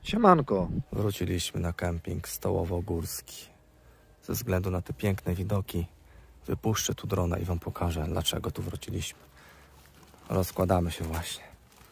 Siemanko, wróciliśmy na kemping Stołowo-Górski. Ze względu na te piękne widoki wypuszczę tu drona i wam pokażę, dlaczego tu wróciliśmy. Rozkładamy się właśnie.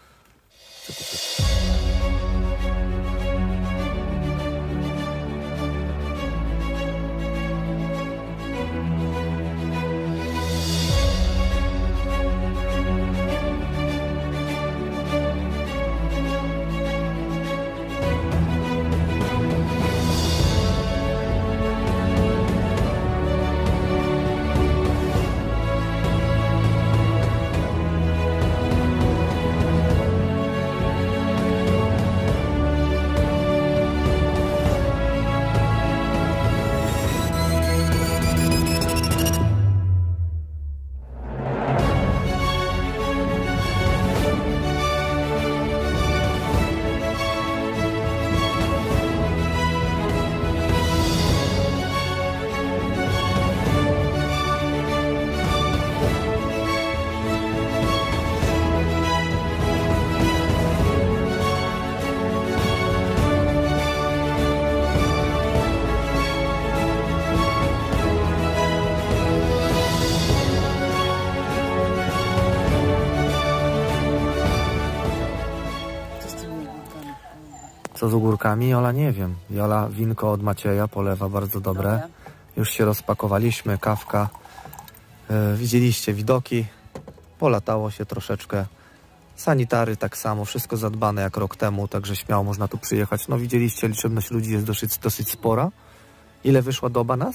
Co z ogórkami? Jola nie wiem. Jola winko od Macieja polewa, bardzo dobre. Już się rozpakowaliśmy, kawka. Widzieliście widoki. Polatało się troszeczkę. Sanitary tak samo, wszystko zadbane jak rok temu, także śmiało można tu przyjechać. No widzieliście, liczebność ludzi jest dosyć spora. Ile wyszła doba nas?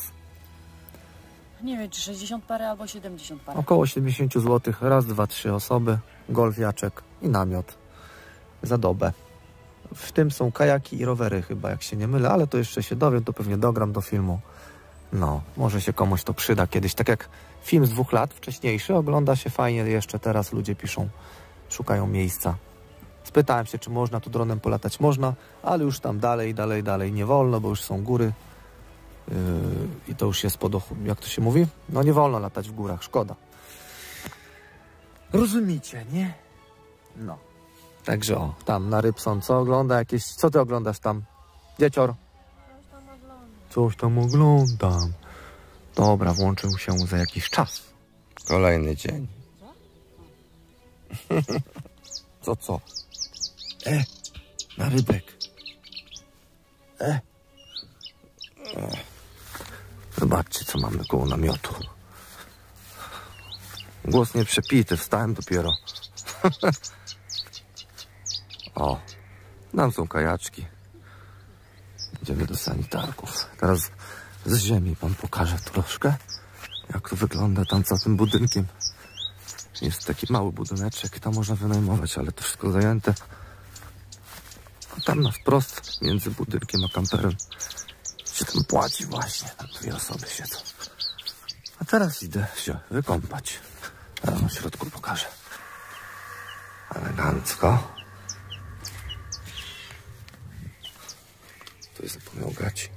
Nie wiem, czy 60 parę albo 70 parę. Około 70 zł. Raz, dwa, trzy osoby. Golfiaczek i namiot za dobę. W tym są kajaki i rowery chyba, jak się nie mylę, ale to jeszcze się dowiem, to pewnie dogram do filmu. No, może się komuś to przyda kiedyś. Tak jak film z 2 lat wcześniejszy, ogląda się fajnie jeszcze teraz, ludzie piszą, szukają miejsca. Spytałem się, czy można tu dronem polatać. Można, ale już tam dalej nie wolno, bo już są góry. I to już jest jak to się mówi? No nie wolno latać w górach, szkoda. Rozumiecie, nie? No. Także o, tam na Rybson, co ogląda jakieś... Co ty oglądasz tam? Dziecior? Coś tam oglądam. Dobra, włączył się za jakiś czas. Kolejny dzień. Co? Na rybek. Zobaczcie, co mamy koło namiotu. Głos nie przepity, wstałem dopiero. O, tam są kajaczki. Idziemy do sanitarków. Teraz z ziemi wam pokażę troszkę, jak to wygląda tam za tym budynkiem. Jest taki mały budyneczek i tam można wynajmować, ale to wszystko zajęte. A tam na wprost między budynkiem a kamperem się tam płaci właśnie. Tam 2 osoby siedzą. A teraz idę się wykąpać. Teraz na środku pokażę. Elegancko. Tu zapomniał grać.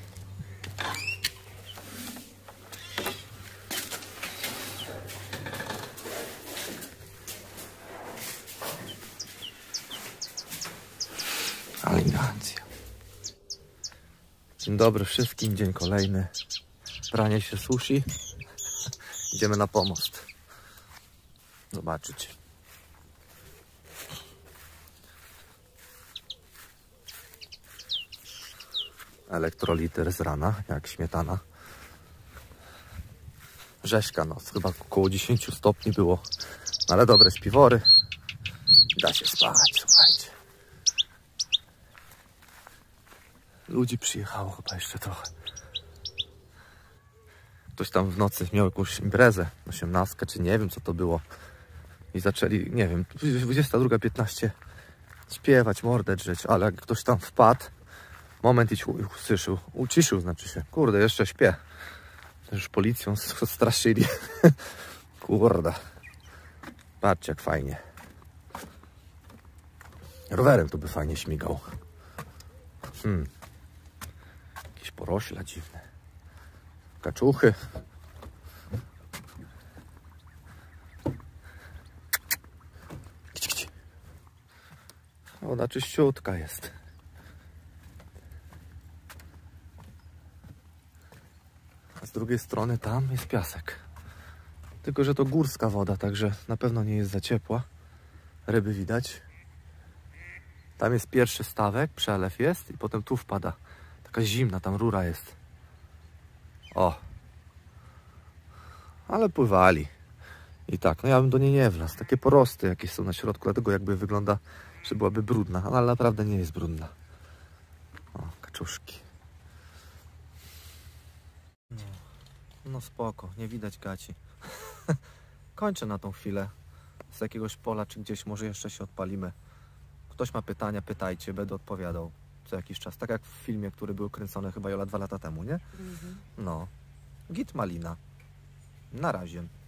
Elegancja. Dzień dobry wszystkim, dzień kolejny. Pranie się sushi. Idziemy na pomost. Zobaczycie. Elektroliter z rana, jak śmietana. Rzeźka noc, chyba około 10 stopni było. Ale dobre śpiwory. Da się spać, słuchajcie. Ludzi przyjechało chyba jeszcze trochę. Ktoś tam w nocy miał jakąś imprezę, 18 czy nie wiem co to było. I zaczęli, nie wiem, 22:15 śpiewać, mordę drzeć, ale jak ktoś tam wpadł, moment i usłyszał, uciszył znaczy się. Kurde, jeszcze śpię. Już policją straszyli. Kurde. Patrzcie jak fajnie. Rowerem to by fajnie śmigał. Jakieś porośla dziwne. Kaczuchy. Woda czyściutka jest. Z drugiej strony tam jest piasek. Tylko że to górska woda, także na pewno nie jest za ciepła. Ryby widać. Tam jest pierwszy stawek, przelew jest i potem tu wpada. Taka zimna tam rura jest. O! Ale pływali. I tak, no ja bym do niej nie wlazł. Takie porosty jakieś są na środku, dlatego jakby wygląda, że byłaby brudna. Ale naprawdę nie jest brudna. O, kaczuszki. No spoko, nie widać gaci. Kończę na tą chwilę. Z jakiegoś pola czy gdzieś może jeszcze się odpalimy. Ktoś ma pytania, pytajcie, będę odpowiadał co jakiś czas. Tak jak w filmie, który był kręcony chyba Jola 2 lata temu, nie? No. Git malina. Na razie.